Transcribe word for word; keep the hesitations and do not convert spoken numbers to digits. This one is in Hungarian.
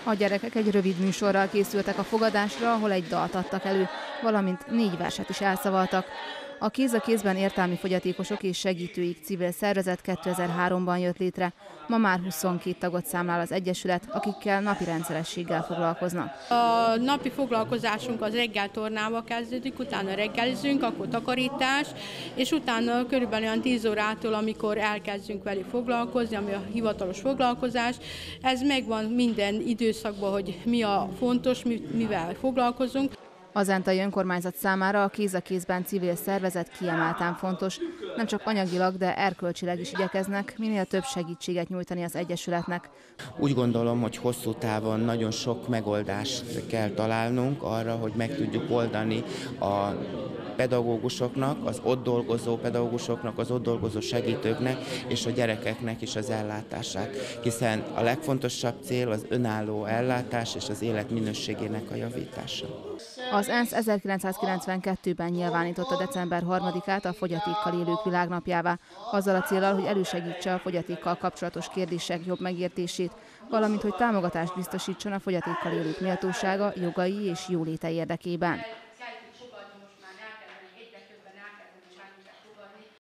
A gyerekek egy rövid műsorral készültek a fogadásra, ahol egy dalt adtak elő, valamint négy verset is elszavaltak. A Kéz a kézben értelmi fogyatékosok és segítőik civil szervezet kétezer-háromban jött létre. Ma már huszonkét tagot számlál az egyesület, akikkel napi rendszerességgel foglalkoznak. A napi foglalkozásunk az reggel tornával kezdődik, utána reggelizünk, akkor takarítás, és utána körülbelül olyan tíz órától, amikor elkezdünk velük foglalkozni, ami a hivatalos foglalkozás. Ez megvan minden időszakban, hogy mi a fontos, mivel foglalkozunk. Az zentai önkormányzat számára a Kéz a kézben civil szervezet kiemelten fontos. Nem csak anyagilag, de erkölcsileg is igyekeznek minél több segítséget nyújtani az egyesületnek. Úgy gondolom, hogy hosszú távon nagyon sok megoldást kell találnunk arra, hogy meg tudjuk oldani a pedagógusoknak, az ott dolgozó pedagógusoknak, az ott dolgozó segítőknek és a gyerekeknek is az ellátását. Hiszen a legfontosabb cél az önálló ellátás és az élet minőségének a javítása. Az ENSZ ezerkilencszázkilencvenkettőben nyilvánította december harmadikát a fogyatékkal élők világnapjává, azzal a céllal, hogy elősegítse a fogyatékkal kapcsolatos kérdések jobb megértését, valamint hogy támogatást biztosítson a fogyatékkal élők méltósága, jogai és jóléte érdekében.